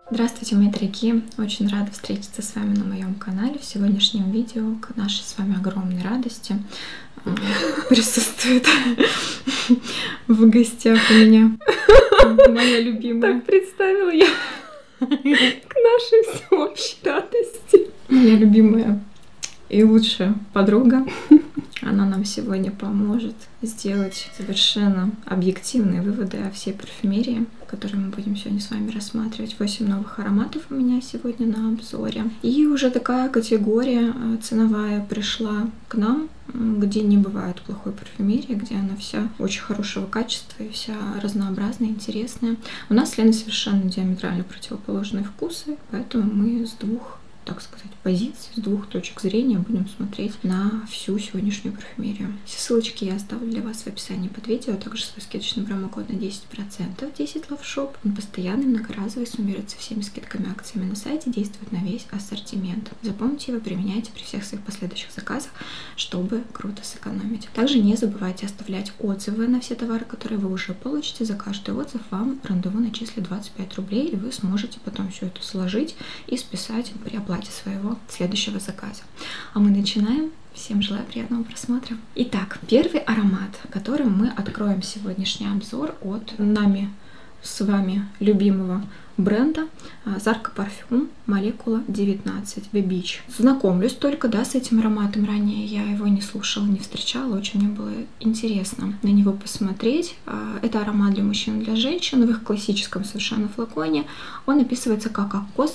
Здравствуйте, мои дорогие! Очень рада встретиться с вами на моем канале. В сегодняшнем видео к нашей с вами огромной радости присутствует в гостях у меня моя любимая. Так представила я к нашей всеобщей радости. Моя любимая и лучшая подруга. Она нам сегодня поможет сделать совершенно объективные выводы о всей парфюмерии, которую мы будем сегодня с вами рассматривать. 8 новых ароматов у меня сегодня на обзоре. И уже такая категория ценовая пришла к нам, где не бывает плохой парфюмерии, где она вся очень хорошего качества и вся разнообразная, интересная. У нас с Леной совершенно диаметрально противоположные вкусы, поэтому мы с двух, так сказать, позиций, с двух точек зрения будем смотреть на всю сегодняшнюю парфюмерию. Все ссылочки я оставлю для вас в описании под видео, а также свой скидочный промокод на 10%, 10 Love Shop. Он постоянный, многоразовый, суммируется всеми скидками, акциями на сайте, действует на весь ассортимент. Запомните его, применяйте при всех своих последующих заказах, чтобы круто сэкономить. Также не забывайте оставлять отзывы на все товары, которые вы уже получите. За каждый отзыв вам рандеву начислит 25 рублей, и вы сможете потом все это сложить и списать при оплате своего следующего заказа. А мы начинаем. Всем желаю приятного просмотра. Итак, первый аромат, которым мы откроем сегодняшний обзор от нами с вами любимого бренда Zarka Parfum Molecula 19 The Beach. Знакомлюсь только, с этим ароматом ранее. Я его не слушала, не встречала. Очень мне было интересно на него посмотреть. Это аромат для мужчин и для женщин в их классическом совершенно флаконе. Он описывается как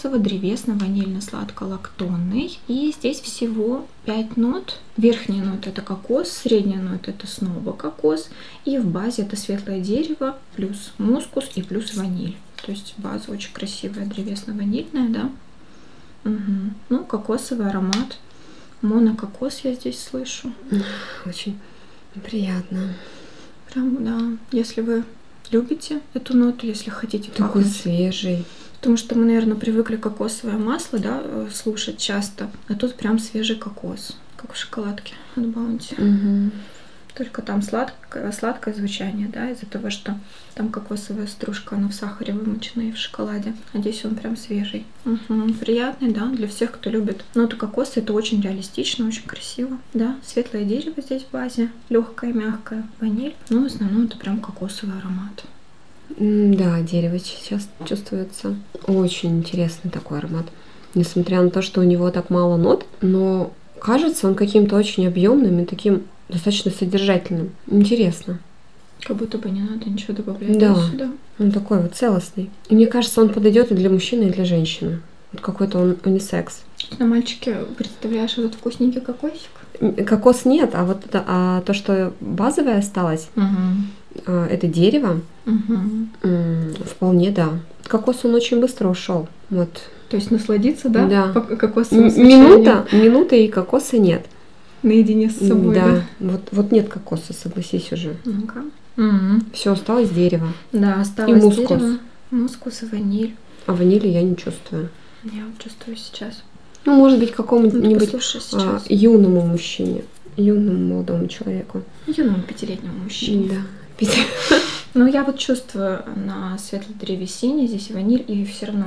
кокосово-древесно-ванильно-сладко-лактонный. И здесь всего 5 нот. Верхняя нота — это кокос, средняя нота — это снова кокос. И в базе это светлое дерево, плюс мускус и плюс ваниль. То есть база очень красивая, древесно-ванильная, да? Угу. Ну, кокосовый аромат. Монококос я здесь слышу. Очень приятно. Прям, да. Если вы любите эту ноту, если хотите такой пахнуть. Свежий. Потому что мы, наверное, привыкли кокосовое масло, слушать часто. А тут прям свежий кокос, как в шоколадке от Баунти. Угу. Только там сладкое звучание, из-за того, что там кокосовая стружка, она в сахаре вымочена и в шоколаде. А здесь он прям свежий. Угу. Приятный, для всех, кто любит ноту кокоса. Это очень реалистично, очень красиво. Да, светлое дерево здесь в базе, легкое, мягкое, ваниль. Но в основном это прям кокосовый аромат. Да, дерево сейчас чувствуется. Очень интересный такой аромат. Несмотря на то, что у него так мало нот, но кажется он каким-то очень объемным и таким достаточно содержательным. Интересно. Как будто бы не надо ничего добавлять сюда. Он такой вот целостный. И мне кажется, он подойдет и для мужчины, и для женщины. Вот какой-то он унисекс. На мальчике представляешь этот вкусненький кокосик? Кокос нет, а вот это, то, что базовое осталось, это дерево, вполне, да. Кокос, он очень быстро ушел. Вот. То есть насладиться, Да. Кокосовым Минута и кокоса нет. Наедине с собой, да? Вот нет кокоса, согласись уже. Ну-ка. Все осталось дерево. Да, осталось и мускус. дерево, мускус и ваниль. А ванили я не чувствую. Я вот чувствую сейчас. Ну, может быть, какому-нибудь юному мужчине, юному молодому человеку. Юному 5-летнему мужчине. Да. Ну, я вот чувствую на светлой древесине здесь ваниль, и все равно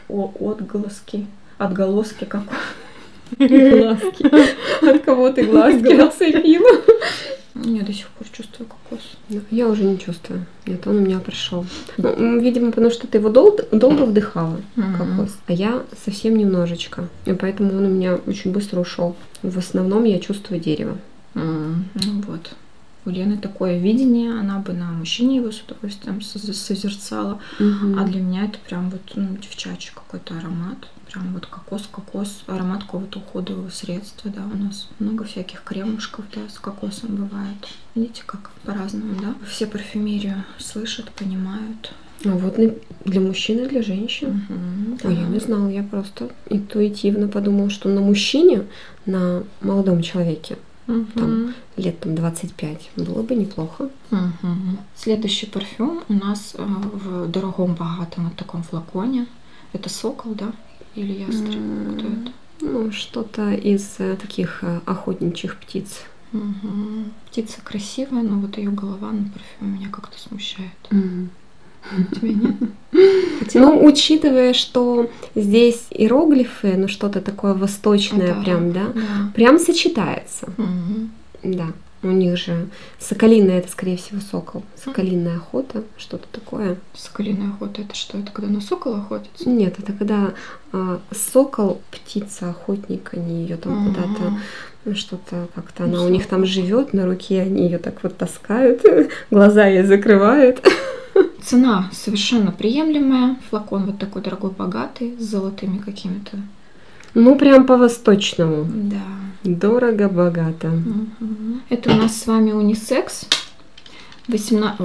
отголоски как глазки. От кого ты глазки нацепила? Я до сих пор чувствую кокос. Я уже не чувствую. Нет, он у меня прошел. Ну, видимо, потому что ты его долго вдыхала, кокос, а я совсем немножечко. И поэтому он у меня очень быстро ушел. В основном я чувствую дерево. Ну вот. У Лены такое видение, она бы на мужчине его с удовольствием созерцала. А для меня это прям вот девчачий какой-то аромат. Прям вот кокос, аромат какого-то уходового средства, у нас много всяких кремушков, с кокосом бывает. Видите, как по-разному, Все парфюмерию слышат, понимают. А вот для мужчин и для женщин. Я не знала, я просто интуитивно подумала, что на мужчине, на молодом человеке, там, лет 25, было бы неплохо. Следующий парфюм у нас в дорогом, богатом вот таком флаконе. Это сокол, Или ястреб? Кто это? Ну, что-то из таких охотничьих птиц. Птица красивая, но вот ее голова на парфюме меня как-то смущает. У тебя нет? Ну, учитывая, что здесь иероглифы, ну что-то такое восточное, Это прям, да, да. прям сочетается. Мгм. Да, у них же соколиная, это, скорее всего, сокол. Соколиная охота, что-то такое. Соколиная охота — это что? Это когда на сокола охотятся? Нет, это когда сокол, птица, охотник, они ее там куда-то, ну, что-то как-то она у них там живет, на руке они ее так вот таскают, глаза ей закрывают. Цена совершенно приемлемая. Флакон вот такой дорогой, богатый, с золотыми какими-то. Ну, прям по-восточному. Да. Дорого-богато. Мгм. Это у нас с вами унисекс. 18...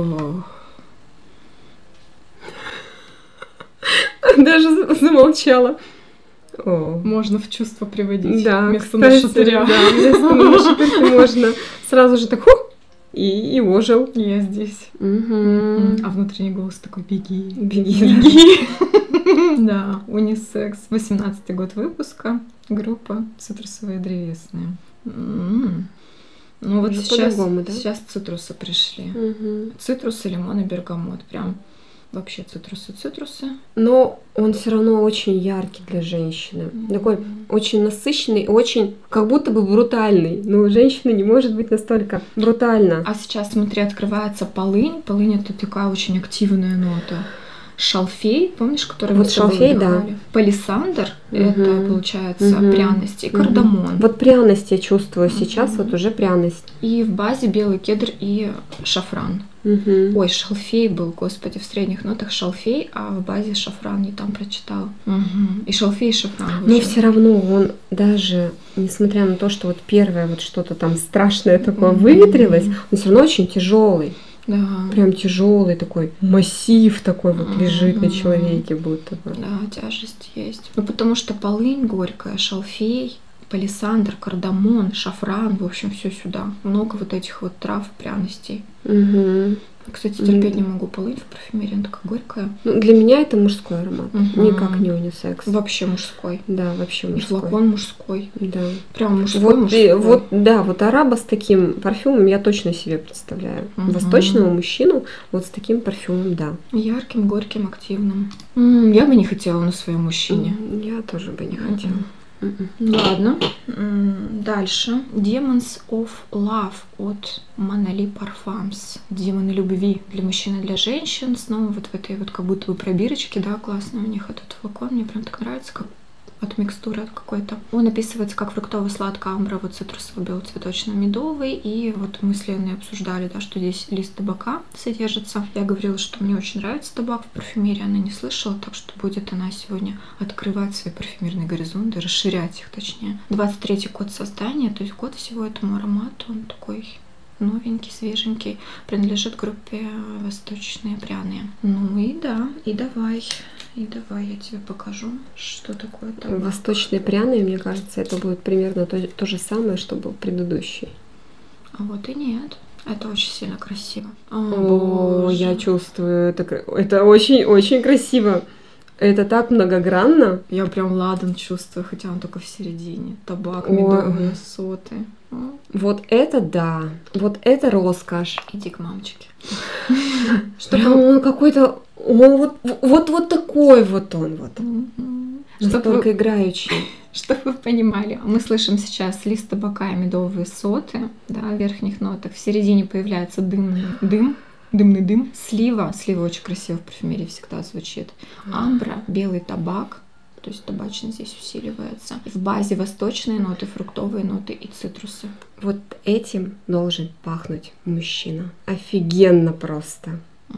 Даже замолчала. О. Можно в чувство приводить. Да, Вместо кстати, нашатыря. да, вместо нашатыря можно сразу же так и ожил. Я здесь. Мгм. А внутренний голос такой: беги. Беги. Да, унисекс. 18-й год выпуска. Группа цитрусовые древесные. Ну вот Уже сейчас, по-другому, да? сейчас цитрусы пришли. Мгм. Цитрусы, лимон и бергамот. Прям вообще цитрусы. Но он все равно очень яркий для женщины. Такой очень насыщенный, очень как будто бы брутальный. Но женщина не может быть настолько брутальна. А сейчас, смотри, открывается полынь. Полынь — это такая очень активная нота. Шалфей, помнишь, который Вот мы с тобой шалфей, да. вдыхали? Палисандр, Мгм. это получается Мгм. пряность, и Мгм. кардамон. Вот пряность я чувствую сейчас, Мгм. вот уже пряность. И в базе белый кедр и шафран. Мгм. Ой, шалфей был, господи, в средних нотах шалфей, а в базе шафран не там прочитала. Мгм. И шалфей, и шафран. Но вообще. все равно он даже, несмотря на то, что вот первое вот что-то там страшное такое выветрилось, он все равно очень тяжелый. Да. Прям тяжелый такой массив такой вот лежит на Мгм. человеке будто бы. Да, тяжесть есть. Ну, потому что полынь горькая, шалфей, палисандр, кардамон, шафран, в общем, все сюда. Много вот этих вот трав, пряностей. Мгм. Кстати, терпеть не могу полынь в парфюмерии, она такая горькая. Ну, для меня это мужской аромат, Мгм. никак не унисекс. Вообще мужской. Да, вообще И мужской. флакон мужской. Да. Прям мужской, Вот, мужской. вот, да, вот араба с таким парфюмом я точно себе представляю. Мгм. Восточного мужчину вот с таким парфюмом, да. Ярким, горьким, активным. Я бы не хотела на своем мужчине. Я тоже бы не хотела. Мгм. Ладно. Дальше. Demons of Love от Manali Parfums. Демоны любви для мужчин и для женщин. Снова вот в этой вот как будто бы пробирочке, да, классный у них этот флакон. Мне прям так нравится, как от микстуры от какой-то. Он описывается как фруктово-сладко-амбра, вот цитрусово-белоцветочно-медовый. И вот мы с Леной обсуждали, да, что здесь лист табака содержится. Я говорила, что мне очень нравится табак в парфюмерии, она не слышала, так что будет она сегодня открывать свои парфюмерные горизонты, расширять их точнее. 23-й год создания, то есть год всего этому аромату, он такой новенький, свеженький, принадлежит группе «Восточные пряные». Ну и да, и давай я тебе покажу, что такое табак. Восточные пряные, мне кажется, это будет примерно то же самое, что был предыдущий. А вот и нет. Это очень сильно красиво. О, я чувствую, это очень-очень красиво. Это так многогранно. Я прям ладан чувствую, хотя он только в середине. Табак, Ой. медовые соты. Вот это да. Вот это роскошь. Иди к мамочке. Прям он какой-то... Он вот такой вот он вот. Настолько играющий. Чтобы вы понимали, мы слышим сейчас лист табака и медовые соты, да, в верхних нотах. В середине появляется дымный дым. Слива очень красиво в парфюмерии всегда звучит. Амбра, белый табак, то есть табачный здесь усиливается. В базе восточные ноты, фруктовые ноты и цитрусы. Вот этим должен пахнуть мужчина. Офигенно просто.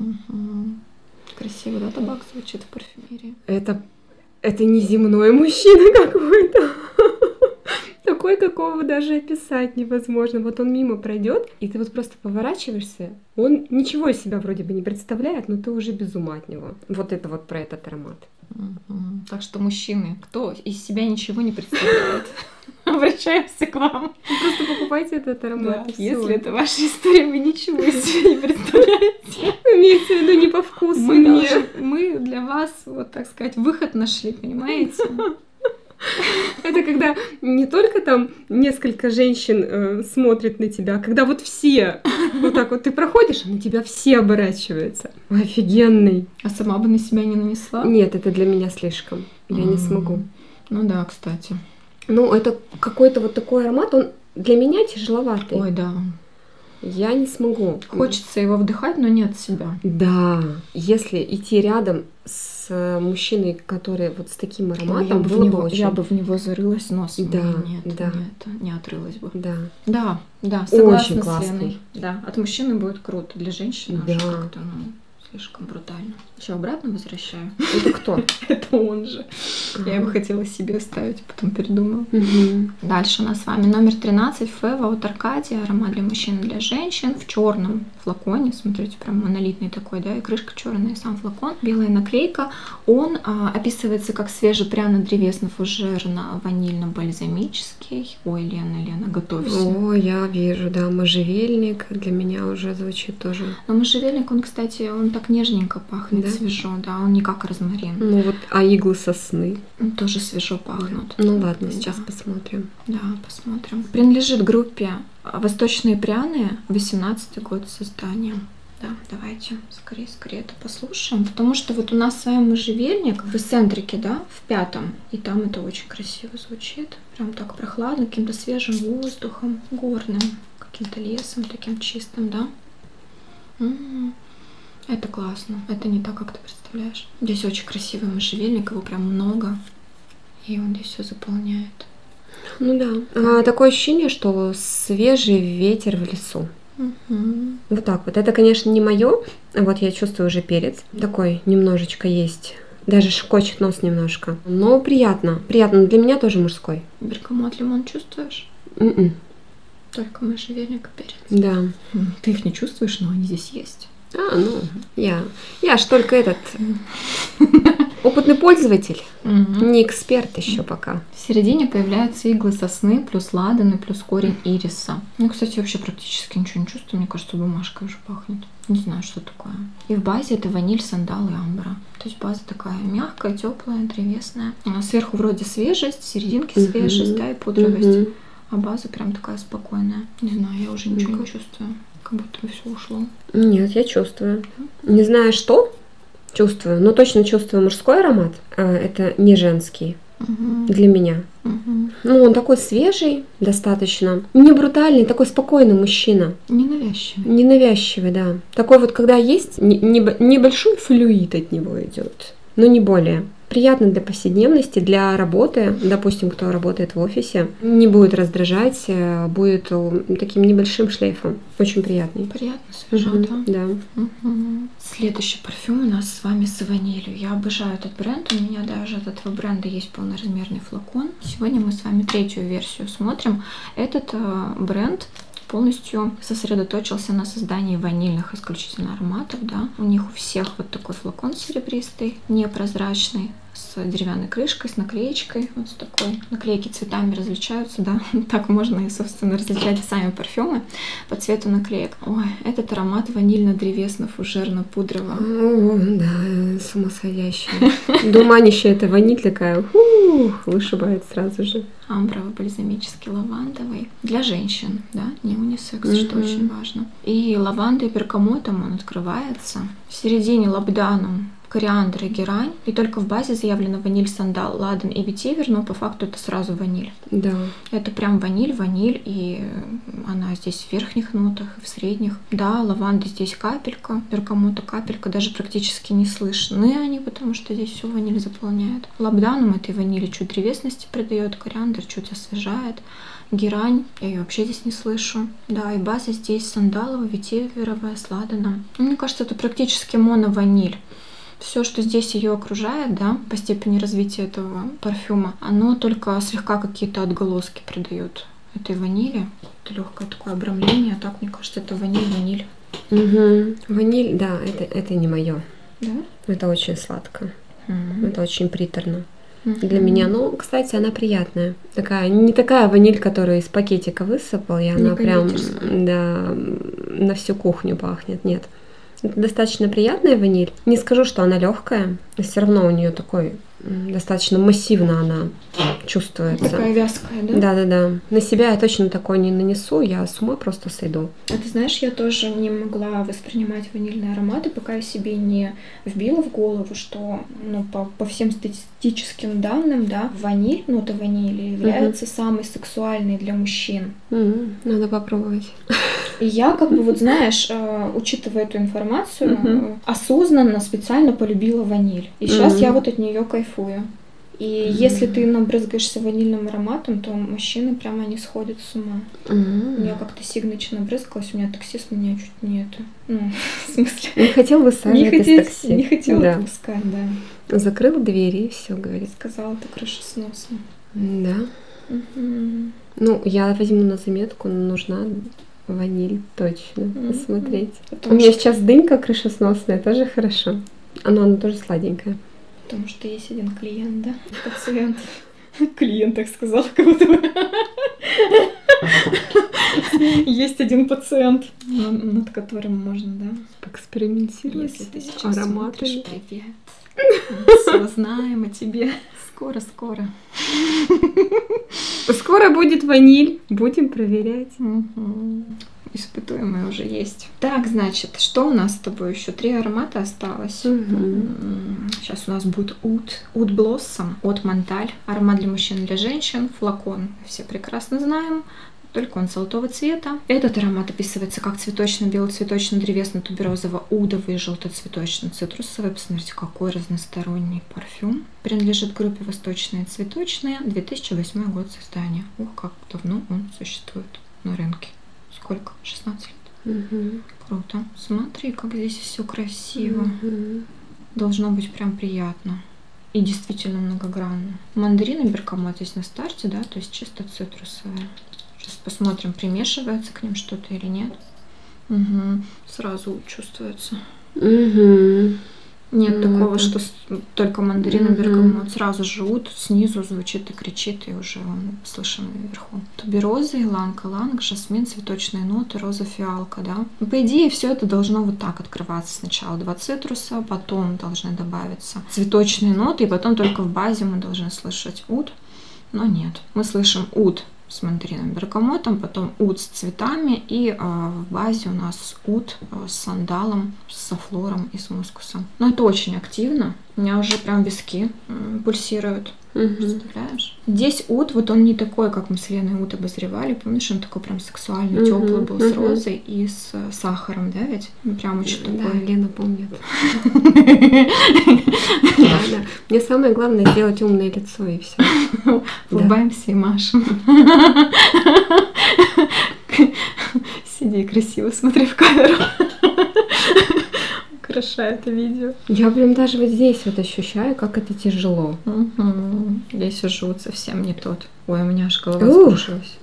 Красиво, да, табак звучит в парфюмерии? Это неземной мужчина какой-то. Такой, какого даже описать невозможно. Вот он мимо пройдет, и ты вот просто поворачиваешься. Он ничего из себя вроде бы не представляет, но ты уже без ума от него. Вот это вот про этот аромат. Так что, мужчины, кто из себя ничего не представляет, обращаемся к вам. Просто покупайте этот аромат. Да, если это ваша история, вы ничего из себя не представляете. Имеется в виду не по вкусу. Мы для вас, вот так сказать, выход нашли, понимаете? Это когда не только там несколько женщин смотрят на тебя, а когда вот все, вот так вот ты проходишь, а на тебя все оборачиваются. Ой, офигенный. А сама бы на себя не нанесла? Нет, это для меня слишком. Я не смогу. Ну да, кстати. Ну, это какой-то вот такой аромат, он для меня тяжеловатый. Ой, да. Я не смогу. Хочется его вдыхать, но не от себя. Да. Если идти рядом с мужчиной, который вот с таким ароматом, было бы очень... Я бы в него зарылась носом. Да, нет, да. Нет, не отрылась бы. Да. Да, да, согласна очень с классный. Леной. Да, от мужчины будет круто, для женщины Да. уже как-то, слишком брутально. Еще обратно возвращаю. Это кто? Это он же. Я его хотела себе оставить, потом передумала. Мгм. Дальше у нас с вами номер 13 Фева от Аркадия. Аромат для мужчин и для женщин в черном флаконе. Смотрите, прям монолитный такой, да, и крышка черная, и сам флакон. Белая наклейка. Он описывается как свежий-пряно-древесно-фужерно-ванильно-бальзамический. Ой, Лена, готовься. О, я вижу, да, можжевельник для меня уже звучит тоже. Но можжевельник, он, кстати, он так нежненько пахнет, Да? свежо, да, он не как розмарин. Ну вот, а иглы сосны? Тоже свежо пахнут. Ну ладно, сейчас Да. посмотрим. Да, посмотрим. Принадлежит группе «Восточные пряные», 18-й год создания. Да, давайте скорее это послушаем, потому что вот у нас с вами можжевельник в эсцентрике, да, в 5-м, и там это очень красиво звучит, прям так прохладно, каким-то свежим воздухом, горным, каким-то лесом таким чистым, да. Это классно, это не так, как ты представляешь. Здесь очень красивый можжевельник, его прям много, и он здесь все заполняет. Ну да. Такое ощущение, что свежий ветер в лесу. Мгм. Вот так вот. Это, конечно, не мое. Вот я чувствую уже перец. Такой немножечко есть. Даже шкочет нос немножко. Но приятно. Приятно. Для меня тоже мужской. Бергамот, лимон чувствуешь? М-м. Только можжевельник и перец. Да. Ты их не чувствуешь, но они здесь есть. Ну, я ж только этот опытный пользователь. Не эксперт еще пока. В середине появляются иглы сосны, плюс ладаны, плюс корень ириса. Ну, кстати, вообще практически ничего не чувствую. Мне кажется, бумажкой уже пахнет. Не знаю, что такое. И в базе это ваниль, сандал и амбра. То есть база такая мягкая, теплая, древесная. Сверху вроде свежесть, в серединке свежесть, да, и пудровость. А база прям такая спокойная. Не знаю, я уже ничего не чувствую. Как будто бы все ушло. Нет, я чувствую. Не знаю, что чувствую, но точно чувствую мужской аромат. Это не женский для меня. Ну, он такой свежий достаточно. Не брутальный, такой спокойный мужчина. Ненавязчивый. Ненавязчивый, да. Такой вот, когда есть, небольшой флюид от него идет, но не более. Приятно для повседневности, для работы. Допустим, кто работает в офисе, не будет раздражать, будет таким небольшим шлейфом. Очень приятный. Приятно, свежо, да? Да. Следующий парфюм у нас с вами с ванилью. Я обожаю этот бренд. У меня даже от этого бренда есть полноразмерный флакон. Сегодня мы с вами 3-ю версию смотрим. Этот бренд полностью сосредоточился на создании ванильных исключительно ароматов, да. У них у всех вот такой флакон серебристый, непрозрачный, с деревянной крышкой, с наклеечкой, вот с такой. Наклейки цветами различаются, да. Так можно и, собственно, различать и сами парфюмы по цвету наклеек. Ой, этот аромат ванильно-древесно-фужерно-пудрово. О, да, сумасходящая. Думанище это ваниль такая, вышибает сразу же. Амброво-бальзамический лавандовый. Для женщин, да, не унисекс, что очень важно. И лавандой и бергамотом он открывается. В середине лабданом кориандр и герань. И только в базе заявлено ваниль, сандал, ладан и ветивер, но по факту это сразу ваниль. Да. Это прям ваниль, и она здесь в верхних нотах, в средних. Да, лаванды здесь капелька, бергамота капелька, даже практически не слышны они, потому что здесь все ваниль заполняет. Лабданом этой ванили чуть древесности придает, кориандр чуть освежает. Герань, я ее вообще здесь не слышу. Да, и база здесь сандаловая, ветиверовая, с ладаном. Мне кажется, это практически моно-ваниль. Все, что здесь ее окружает, да, по степени развития этого парфюма, оно только слегка какие-то отголоски придает этой ванили. Это легкое такое обрамление, а так, мне кажется, это ваниль. Ваниль, да, это не мое. Да? Это очень сладко. Это очень приторно. Для меня, но, кстати, она приятная. Такая, не такая ваниль, которую из пакетика высыпал, и она прям, да, на всю кухню пахнет. Нет. Это достаточно приятная ваниль. Не скажу, что она легкая, но все равно у нее такой достаточно массивно она чувствуется. Такая вязкая, да? Да-да-да. На себя я точно такое не нанесу, я с ума просто сойду. А ты знаешь, я тоже не могла воспринимать ванильные ароматы, пока я себе не вбила в голову, что по всем статистическим данным, да, ваниль, нота ванили является самой сексуальной для мужчин. Надо попробовать. И я знаешь, учитывая эту информацию, осознанно, специально полюбила ваниль. И сейчас я от нее кайфую. И если ты набрызгаешься ванильным ароматом, то мужчины прямо они сходят с ума. Я как-то сигначно набрызгалась, у меня таксист меня чуть не в смысле... Не хотел высаживать из такси. Не хотел отпускать, да. Закрыл двери и все, говорит. Сказала, это крышесносно. Да. Я возьму на заметку, нужна ваниль точно посмотреть. У меня сейчас дынька крышесносная, тоже хорошо. Она тоже сладенькая. Потому что есть один клиент, да? Пациент. Клиент, так сказала, как будто бы. Есть один пациент, над которым можно, да, поэкспериментировать. Если ты сейчас ароматами. Привет. Мы все знаем о тебе. Скоро. Скоро будет ваниль. Будем проверять. Испытуемые уже есть. Так, значит, что у нас с тобой еще? 3 аромата осталось. Сейчас у нас будет Oud Blossom от Монталь. Аромат для мужчин и для женщин. Флакон все прекрасно знаем. Только он золотого цвета. Этот аромат описывается как цветочно-бело-цветочно-древесно-туберозово-удовый, желтоцветочно-цитрусовый. Посмотрите, какой разносторонний парфюм. Принадлежит группе Восточные цветочные. 2008 год создания. Ух, как давно он существует на рынке. Сколько? 16 лет. Круто. Смотри, как здесь все красиво. Должно быть прям приятно. И действительно многогранно. Мандарин и бергамот здесь на старте, да, то есть чисто цитрусовые. Сейчас посмотрим, примешивается к ним что-то или нет. Сразу чувствуется. Нет такого, что только мандарин и бергамот. Сразу же Oud снизу звучит и кричит, и уже он слышим наверху. Тубероза, иланг-иланг, жасмин, цветочные ноты, роза, фиалка, да. По идее, все это должно вот так открываться. Сначала 2 цитруса, потом должны добавиться цветочные ноты, и потом только в базе мы должны слышать Oud. Но нет. Мы слышим Oud с мандарином и бергамотом, потом Oud с цветами, и в базе у нас Oud с сандалом, с софлором и с мускусом. Но это очень активно. У меня уже прям виски пульсируют. Представляешь? Здесь Oud, вот он не такой, как мы с Леной Oud обозревали. Помнишь, он такой прям сексуальный, теплый был с розой и с сахаром, да ведь? Прям очень такой. Да, Лена помнит. Мне самое главное сделать умное лицо и все. Улыбаемся и машем. Сиди красиво, смотри в камеру. Украшает это видео. Я прям даже вот здесь вот ощущаю, как это тяжело. Я сижу вот совсем не тот. Ой, у меня аж голова закружилась.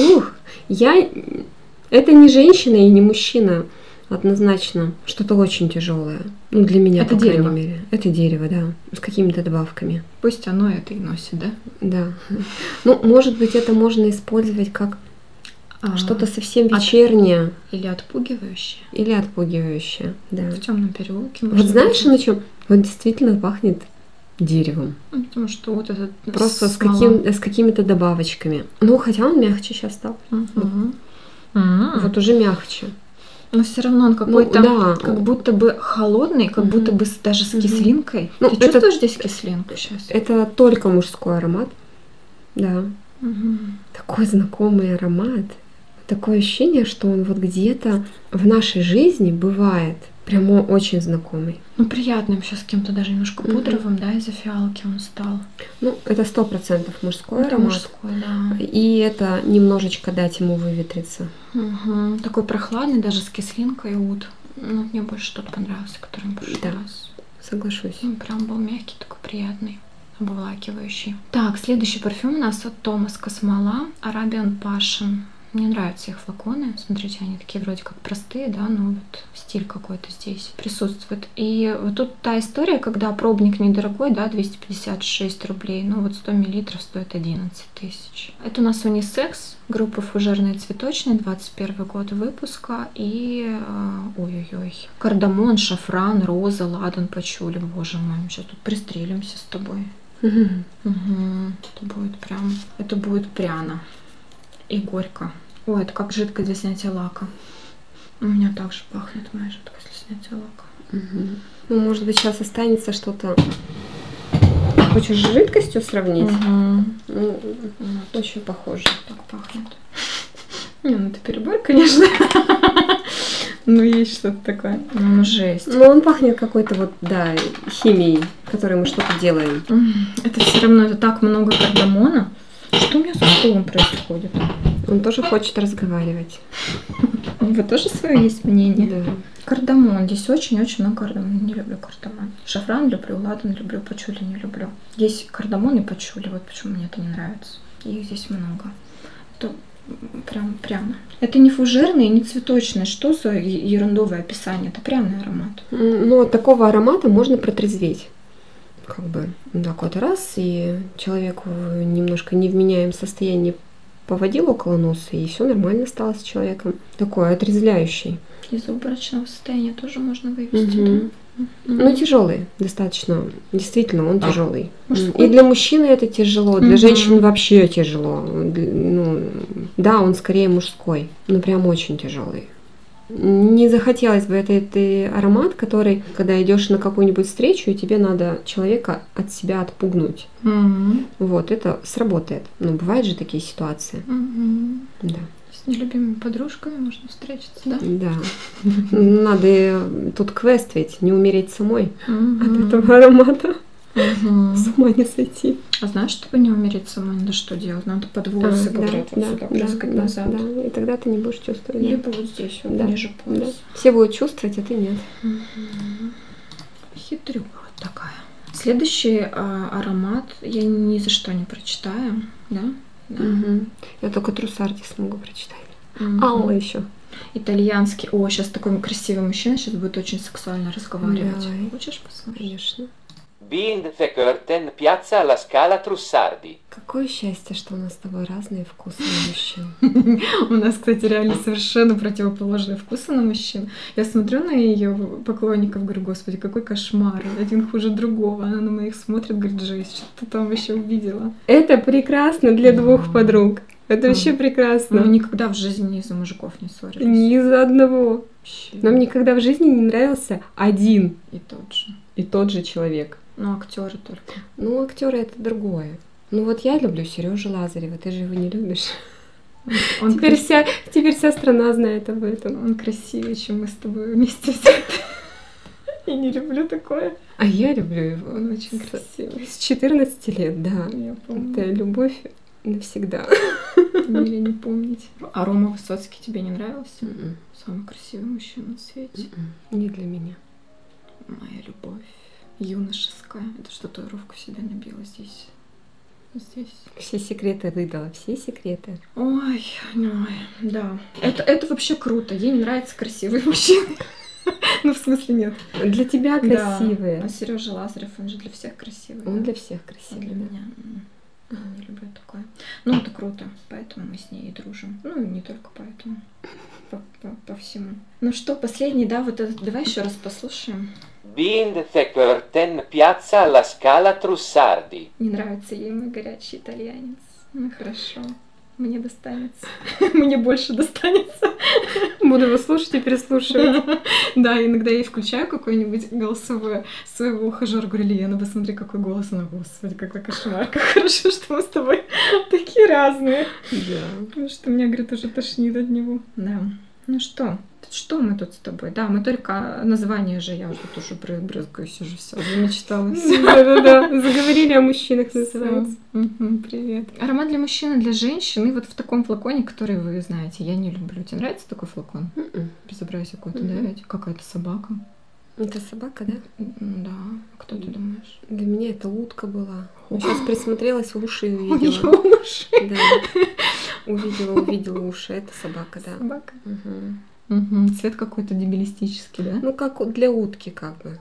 Это не женщина и не мужчина. Однозначно. Что-то очень тяжелое. Для меня, это по дерево. крайней мере. Это дерево, да. С какими-то добавками. Пусть оно это и носит, да? Да. Может быть, это можно использовать как что-то совсем вечернее. Или отпугивающее. Или отпугивающее, да. В темном переулке. Вот знаешь, на чем? Вот действительно пахнет деревом. Потому что вот этот просто с какими-то добавочками. Хотя он мягче сейчас стал. Вот уже мягче. Но все равно он какой-то как будто бы холодный, как будто бы даже с кислинкой. Ты чувствуешь здесь кислинку сейчас? Это только мужской аромат. Да. Такой знакомый аромат. Такое ощущение, что он вот где-то в нашей жизни бывает. Прямо очень знакомый. Приятным сейчас кем-то даже немножко пудровым, да, из-за фиалки он стал. Это 100% мужской аромат. Мужской, да. И это немножечко дать ему выветриться. Такой прохладный, даже с кислинкой Oud. Мне больше тот понравился, который в прошлый раз. Соглашусь. Прям был мягкий, такой приятный, обволакивающий. Так, следующий парфюм у нас от Thomas Cosmala, Arabian Passion. Мне нравятся их флаконы. Смотрите, они такие вроде как простые, да, но вот стиль какой-то здесь присутствует. И вот тут та история, когда пробник недорогой, да, 256 рублей, но вот 100 миллилитров стоит 11 тысяч. Это у нас унисекс, группа фужерные цветочные, 21 год выпуска. И, ой-ой-ой, кардамон, шафран, роза, ладан, пачули. Боже мой, мы сейчас тут пристрелимся с тобой. Это будет пряно и горько. Ой, это как жидкость для снятия лака. У меня также пахнет моя жидкость для снятия лака. Ну, может быть, сейчас останется что-то. Хочешь с жидкостью сравнить? Ну, очень похоже. Так пахнет. Не, ну это перебор, конечно. Ну, есть что-то такое. Ну, жесть. Ну, он пахнет какой-то вот, да, химией, которой мы что-то делаем. Это все равно, это так много кардамона. Что у меня со стулом происходит? Он тоже хочет разговаривать. Вы тоже свое есть мнение? Да. Кардамон. Здесь очень-очень много кардамона. Не люблю кардамон. Шафран люблю, ладан люблю, пачули не люблю. Здесь кардамон и пачули. Вот почему мне это не нравится. Их здесь много. Это прямо. Это не фужерное, не цветочное. Что за ерундовое описание? Это пряный аромат. Ну, от такого аромата можно протрезветь. Как бы, так вот раз, и человеку в немножко невменяемом состоянии поводил около носа, и все нормально стало с человеком. Такой отрезвляющий. Из обморочного состояния тоже можно вывести. Ну, тяжелый достаточно. Действительно, он тяжелый. Мужской? И для мужчины это тяжело, для женщин вообще тяжело. Ну, да, он скорее мужской, но прям очень тяжелый. Не захотелось бы это аромат, который, когда идешь на какую-нибудь встречу, и тебе надо человека от себя отпугнуть. Вот, это сработает. Но бывают же такие ситуации. Да. С нелюбимыми подружками можно встретиться, да? Да. Надо тут квест ведь, не умереть самой от этого аромата. С ума не сойти. А знаешь, чтобы не умереть самой, надо что делать? Надо под волосы, говорят, вот сюда прыскать назад. Да, и тогда ты не будешь чувствовать. Либо вот здесь, вот ниже пояса. Да. Все будут чувствовать, а ты нет. Хитрюга такая. Следующий аромат я ни за что не прочитаю, да? Я только Трусарди смогу прочитать. Алла еще. Итальянский. О, сейчас такой красивый мужчина, сейчас будет очень сексуально разговаривать. Да. Хочешь посмотреть? Конечно. Behind the curtain, piazza alla Scala Trussardi. Какое счастье, что у нас с тобой разные вкусы на мужчин. У нас, кстати, реально совершенно противоположные вкусы на мужчин. Я смотрю на ее поклонников, говорю, господи, какой кошмар. Один хуже другого. Она на моих смотрит, говорит, жесть, что ты там еще увидела. Это прекрасно для двух подруг. Это вообще прекрасно. Мы никогда в жизни ни из-за мужиков не ссорились. Ни за одного. Вообще. Нам никогда в жизни не нравился один И тот же. человек. Ну, актеры только. Ну, актеры это другое. Ну вот я люблю Сережу Лазарева, ты же его не любишь. Теперь вся страна знает об этом. Он красивее, чем мы с тобой вместе взяты. Я не люблю такое. А я люблю его. Он очень красивый. С 14 лет, да. Я помню. Это любовь навсегда. Или не помнить. А Рома Высоцкий тебе не нравился? Самый красивый мужчина на свете. Не для меня. Моя любовь. Юношеская. Это что, татуировку себе набила здесь? Здесь. Все секреты выдала, все секреты. Ой, да. Это вообще круто. Ей не нравятся красивые мужчины. Ну, в смысле, нет. Для тебя красивые. Да. А Сережа Лазарев, он же для всех красивый. Он да? для всех красивый. Для меня. Не люблю такое. Ну, это круто. Поэтому мы с ней и дружим. Ну, и не только поэтому. По всему. Ну что, последний, да, вот этот. Давай еще раз послушаем. Behind the curtain, piazza alla Scala Trussardi. Не нравится ей мой горячий итальянец. Ну, хорошо. Мне достанется. Мне больше достанется. Буду его слушать и переслушивать. Да, иногда я включаю какое-нибудь голосовое своего ухажера. Говорю, Лена, посмотри, какой голос. Она, господи, какой кошмар. Как хорошо, что мы с тобой такие разные. Да. Потому что меня, говорит, уже тошнит от него. Да. Ну что мы тут с тобой? Да, мы только название же, я уже тоже брызгаюсь, уже все, замечталась. Да-да-да, заговорили о мужчинах, называется. Привет. Аромат для мужчин и для женщин, и вот в таком флаконе, который вы знаете, я не люблю. Тебе нравится такой флакон? Безобразие какое-то, да, ведь? Какая-то собака. Это собака, да? Да. А кто ты думаешь? Для меня это утка была. Сейчас присмотрелась, уши У увидела. неё уши. Да. Увидела уши. Это собака, да. Собака. Мгм. Цвет какой-то дебилистический, да? Ну, как для утки, как бы.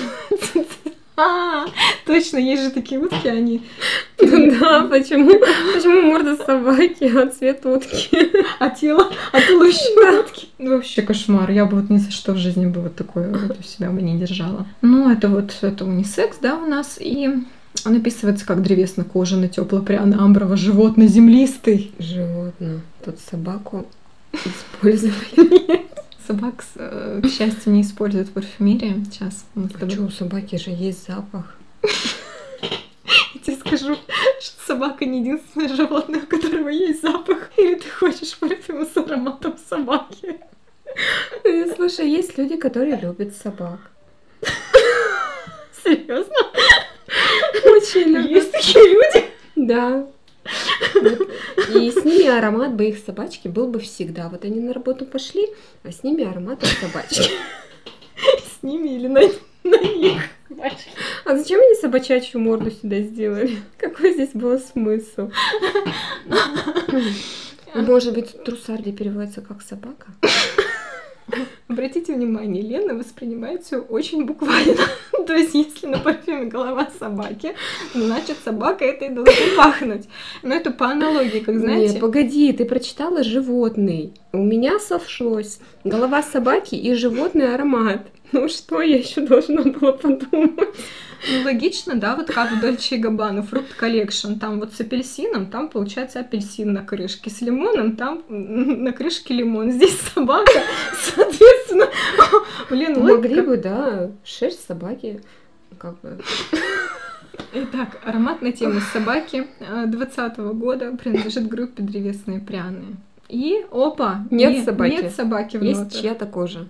А, точно, есть же такие утки, они Да, почему морда собаки, а цвет утки? а тело еще утки. Ну, вообще кошмар. Я бы вот ни за что в жизни бы вот такое вот у себя бы не держала. Ну, это унисекс, да, у нас. И он описывается как древесно-кожаный, тепло-пряно-амброво, животно-землистый. Животное. Тут собаку использовали. Собак, к счастью, не используют в парфюмерии. Сейчас мы с тобой- Что, у собаки же есть запах. Я тебе скажу, что собака не единственное животное, у которого есть запах. Или ты хочешь парфюм с ароматом собаки? Слушай, есть люди, которые любят собак. Серьезно? Очень любят. Есть такие люди? Да. Вот. И с ними аромат бы их собачки был бы всегда. Вот они на работу пошли, а с ними аромат от собачки. С ними или на них? А зачем они собачачью морду сюда сделали? Какой здесь был смысл? Может быть, трусарди переводится как собака? Обратите внимание, Лена воспринимает все очень буквально. То есть, если на парфюме голова собаки, значит, собака это и должна пахнуть. Но это по аналогии, как знаете. Нет, погоди, ты прочитала животный. У меня сошлось голова собаки и животный аромат. Ну что я еще должна была подумать? Ну, логично, да, вот как в Dolce & Gabbana, Fruit Collection, там вот с апельсином, там получается апельсин на крышке, с лимоном, там на крышке лимон, здесь собака, соответственно, блин, Могли бы, да, шерсть собаки, как бы. Итак, аромат на тему собаки 2020 года принадлежит группе древесные пряные. И, опа, Нет собаки. Нет собаки в Есть нотах. чья-то кожа.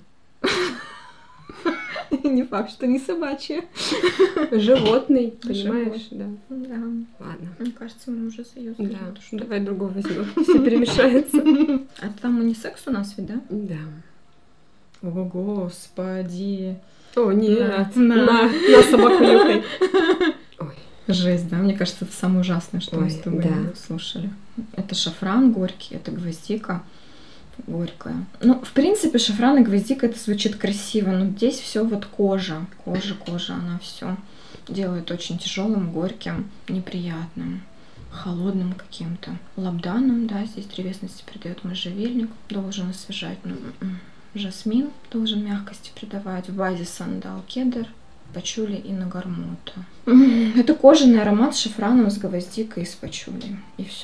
Не факт, что не собачья. Животный, понимаешь, да. Да. Ладно. Мне кажется, мы уже заюзали. Да, давай другого возьмем. Все перемешается. А там унисекс у нас ведь, да? Да. О, господи. О, нет. На. На собаку нюхай. Ой. Жесть, да? Мне кажется, это самое ужасное, что мы Ой, с тобой да. слушали. Это шафран горький, это гвоздика горькая. Ну, в принципе, шафран и гвоздика это звучит красиво, но здесь все вот кожа, она все делает очень тяжелым, горьким, неприятным, холодным каким-то. Лабданом, да, здесь древесности придает можжевельник, должен освежать, но жасмин должен мягкости придавать, в базе сандал, кедр, пачули и нагармота. Это кожаный аромат с шафраном, с гвоздикой и с пачули, и все.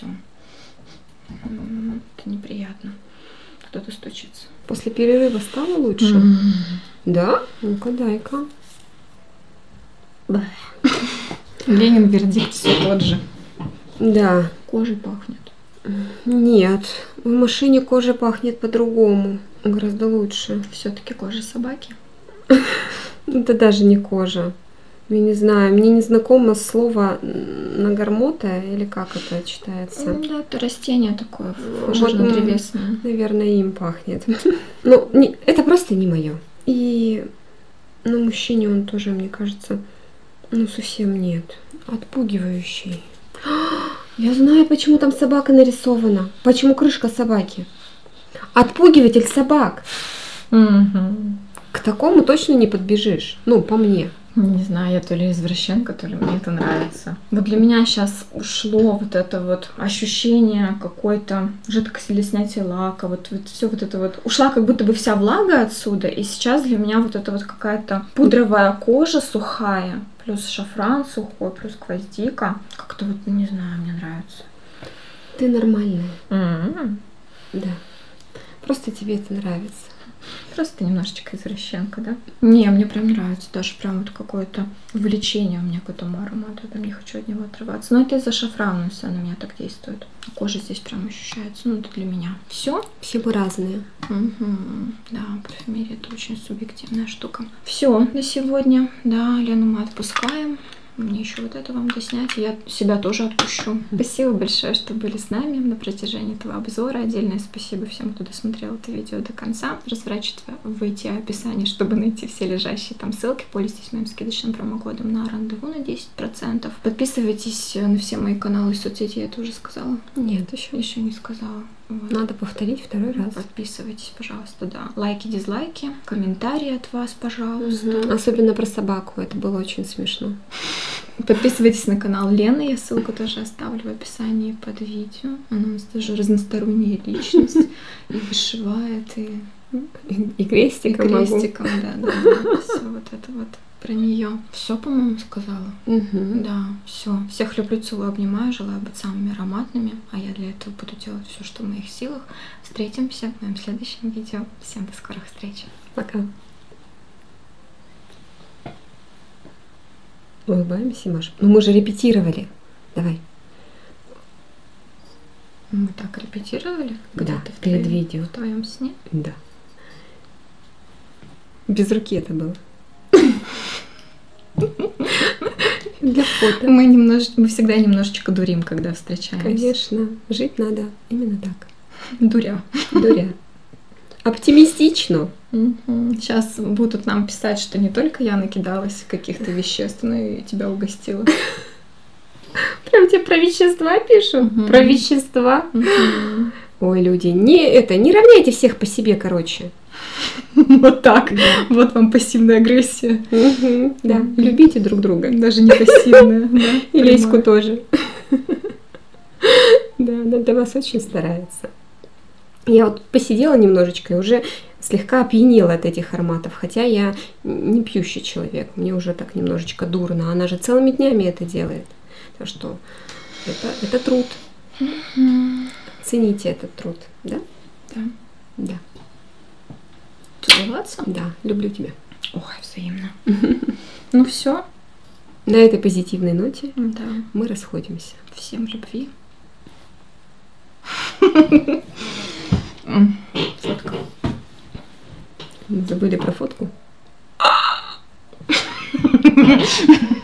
Это неприятно. Кто-то стучится. После перерыва стало лучше? Да? Ну-ка, дай-ка. Ленин вердикт все тот же. Да. Кожей пахнет. Нет, в машине кожа пахнет по-другому. Гораздо лучше. Все-таки кожа собаки. Это даже не кожа. Я не знаю, мне не знакомо слово нагармота, или как это читается. Ну да, это растение такое, Вот, жирно-древесное. наверное, им пахнет. Ну, это просто не мое. И на мужчине он тоже, мне кажется, ну совсем нет. Отпугивающий. Я знаю, почему там собака нарисована. Почему крышка собаки. Отпугиватель собак. К такому точно не подбежишь. Ну, по мне. Не знаю, я то ли извращенка, то ли мне это нравится. Вот для меня сейчас ушло вот это вот ощущение какой-то жидкости для снятия лака, вот все вот это вот. Ушла как будто бы вся влага отсюда, и сейчас для меня вот это вот какая-то пудровая кожа сухая, плюс шафран сухой, плюс гвоздика. Как-то вот, не знаю, мне нравится. Ты нормальная. Да. Просто тебе это нравится. Просто немножечко извращенка, да? Не, мне прям нравится, даже прям вот какое-то влечение у меня к этому аромату, я прям не хочу от него отрываться. Но это из-за шафрана все на меня так действует. Кожа здесь прям ощущается, ну это для меня. Все? Все мы разные. Да, парфюмерия это очень субъективная штука. Все на сегодня, да, Лену мы отпускаем. мне еще вот это вам доснять, и я себя тоже отпущу. Спасибо большое, что были с нами на протяжении этого обзора. Отдельное спасибо всем, кто досмотрел это видео до конца. Разворачивайте описание, чтобы найти все лежащие там ссылки. Пользуйтесь моим скидочным промокодом на рандеву на 10%. Подписывайтесь на все мои каналы и соцсети, я это уже сказала. Нет, еще Не сказала. Вот. надо повторить второй раз. Подписывайтесь, пожалуйста, да. Лайки, дизлайки, комментарии от вас, пожалуйста. Особенно про собаку, это было очень смешно. Подписывайтесь на канал Лены, я ссылку тоже оставлю в описании под видео. Она у нас тоже разносторонняя личность. И вышивает, И крестиком могу. крестиком, да. Все вот это вот про нее. Все, по-моему, сказала. Да, все. Всех люблю, целую, обнимаю, желаю быть самыми ароматными, а я для этого буду делать все, что в моих силах. Встретимся в моем следующем видео. Всем до скорых встреч. Пока. Улыбаемся, Маша. Ну мы же репетировали. Давай. Мы так репетировали? Да, Где-то перед в видео. В твоем сне? Да. Без руки это было. Для фото. Мы всегда немножечко дурим, когда встречаемся. Конечно. Жить надо именно так. Дуря. Дуря. Оптимистично. Сейчас будут нам писать, что не только я накидалась каких-то веществ, но и тебя угостила. Прям тебе про вещества пишут? Про вещества? Ой, люди, не равняйте всех по себе, короче. Вот так. Вот вам пассивная агрессия. Да, любите друг друга. Даже не пассивная. И Леську тоже. Да, она для вас очень старается. Я вот посидела немножечко и уже слегка опьянела от этих ароматов, хотя я не пьющий человек, мне уже так немножечко дурно. Она же целыми днями это делает. Так что это труд. Цените этот труд, да? Да. Да. Целоваться? Да, люблю тебя. Ой, взаимно. Ну все. На этой позитивной ноте Да. мы расходимся. Всем любви. Фотка. Мы забыли про фотку.